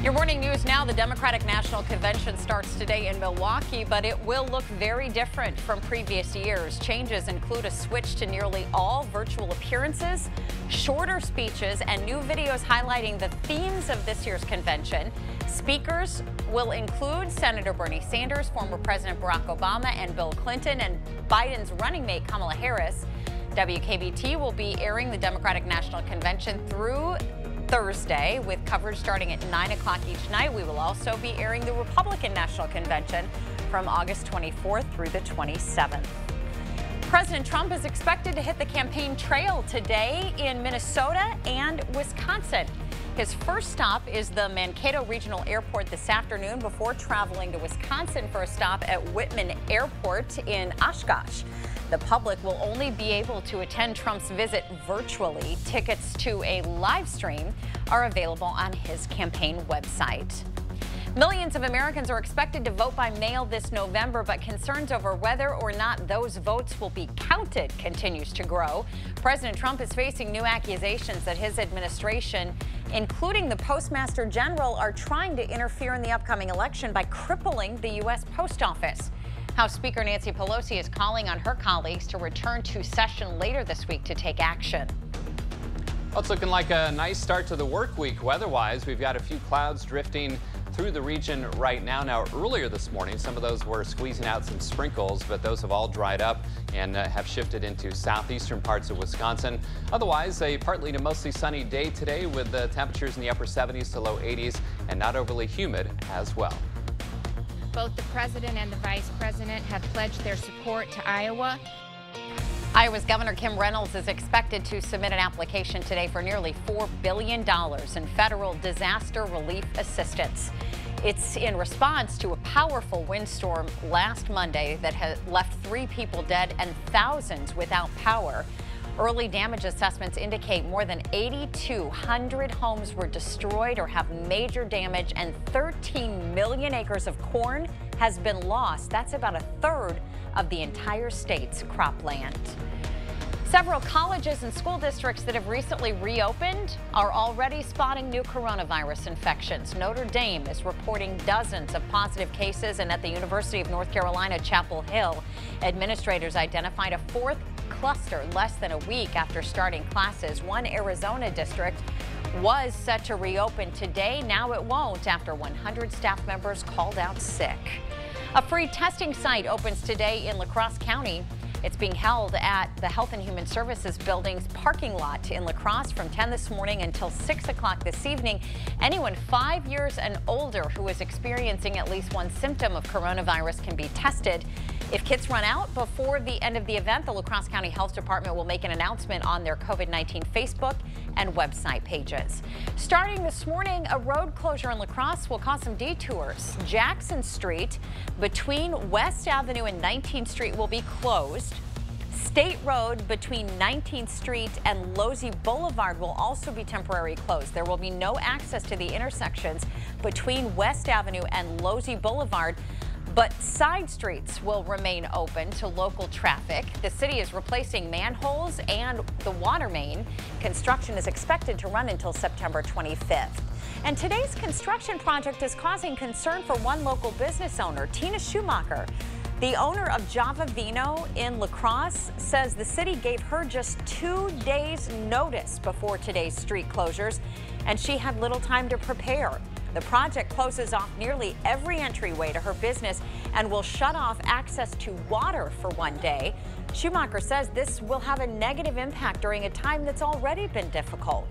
Your morning news now. The Democratic National Convention starts today in Milwaukee, but it will look very different from previous years. Changes include a switch to nearly all virtual appearances, shorter speeches, and new videos highlighting the themes of this year's convention. Speakers will include Senator Bernie Sanders, former President Barack Obama, and Bill Clinton, and Biden's running mate Kamala Harris. WKBT will be airing the Democratic National Convention through Thursday with coverage starting at 9 o'clock each night. We will also be airing the Republican National Convention from August 24th through the 27th. President Trump is expected to hit the campaign trail today in Minnesota and Wisconsin. His first stop is the Mankato Regional Airport this afternoon before traveling to Wisconsin for a stop at Whitman Airport in Oshkosh. The public will only be able to attend Trump's visit virtually. Tickets to a live stream are available on his campaign website. Millions of Americans are expected to vote by mail this November, but concerns over whether or not those votes will be counted continues to grow. President Trump is facing new accusations that his administration, including the Postmaster General, are trying to interfere in the upcoming election by crippling the U.S. Post Office. House Speaker Nancy Pelosi is calling on her colleagues to return to session later this week to take action. Well, it's looking like a nice start to the work week weather-wise. We've got a few clouds drifting through the region right now. Now, earlier this morning, some of those were squeezing out some sprinkles, but those have all dried up and have shifted into southeastern parts of Wisconsin. Otherwise, a partly to mostly sunny day today with the temperatures in the upper 70s to low 80s and not overly humid as well. Both the president and the vice president have pledged their support to Iowa. Iowa's Governor Kim Reynolds is expected to submit an application today for nearly $4 billion in federal disaster relief assistance. It's in response to a powerful windstorm last Monday that has left 3 people dead and thousands without power. Early damage assessments indicate more than 8,200 homes were destroyed or have major damage, and 13 million acres of corn has been lost. That's about a third of the entire state's cropland. Several colleges and school districts that have recently reopened are already spotting new coronavirus infections. Notre Dame is reporting dozens of positive cases, and at the University of North Carolina, Chapel Hill, administrators identified a 4th cluster less than a week after starting classes. One Arizona district was set to reopen today. Now it won't after 100 staff members called out sick. A free testing site opens today in La Crosse County. It's being held at the Health and Human Services Building's parking lot in La Crosse from 10 this morning until 6 o'clock this evening. Anyone 5 years and older who is experiencing at least one symptom of coronavirus can be tested. If kits run out before the end of the event, the La Crosse County Health Department will make an announcement on their COVID-19 Facebook and website pages. Starting this morning, a road closure in La Crosse will cause some detours. Jackson Street between West Avenue and 19th Street will be closed. State Road between 19th Street and Losey Boulevard will also be temporarily closed. There will be no access to the intersections between West Avenue and Losey Boulevard, but side streets will remain open to local traffic. The city is replacing manholes and the water main. Construction is expected to run until September 25th. And today's construction project is causing concern for one local business owner, Tina Schumacher. The owner of Java Vino in La Crosse says the city gave her just 2 days notice before today's street closures, and she had little time to prepare. The project closes off nearly every entryway to her business and will shut off access to water for 1 day. Schumacher says this will have a negative impact during a time that's already been difficult.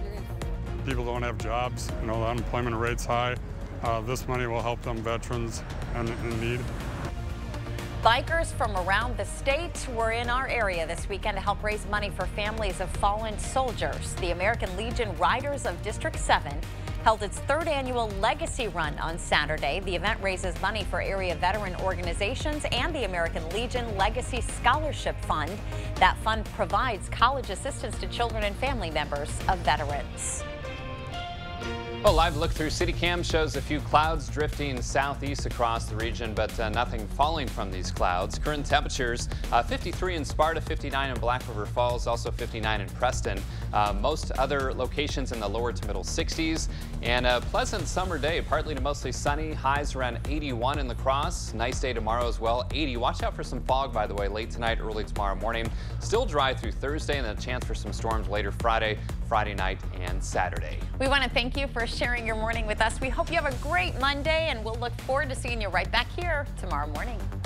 People don't have jobs, the unemployment rate's high. This money will help them veterans in need. Bikers from around the state were in our area this weekend to help raise money for families of fallen soldiers. The American Legion Riders of District 7 held its 3rd annual Legacy Run on Saturday. The event raises money for area veteran organizations and the American Legion Legacy Scholarship Fund. That fund provides college assistance to children and family members of veterans. Well, live look through CityCam shows a few clouds drifting southeast across the region, but nothing falling from these clouds. Current temperatures 53 in Sparta, 59 in Black River Falls, also 59 in Preston. Most other locations in the lower to middle 60s, and a pleasant summer day, partly to mostly sunny. Highs around 81 in La Crosse. Nice day tomorrow as well, 80. Watch out for some fog, by the way, late tonight, early tomorrow morning. Still dry through Thursday, and then a chance for some storms later Friday night, and Saturday. We want to thank you for sharing your morning with us. We hope you have a great Monday, and we'll look forward to seeing you right back here tomorrow morning.